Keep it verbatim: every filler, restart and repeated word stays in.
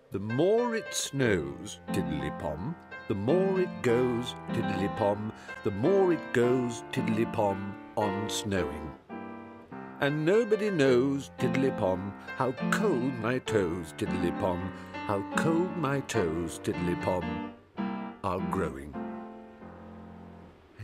The more it snows, Tiddly Pom, the more it goes, Tiddly Pom, the more it goes, Tiddly Pom, on snowing. And nobody knows, Tiddly Pom, how cold my toes, Tiddly Pom, how cold my toes, Tiddly Pom, are growing.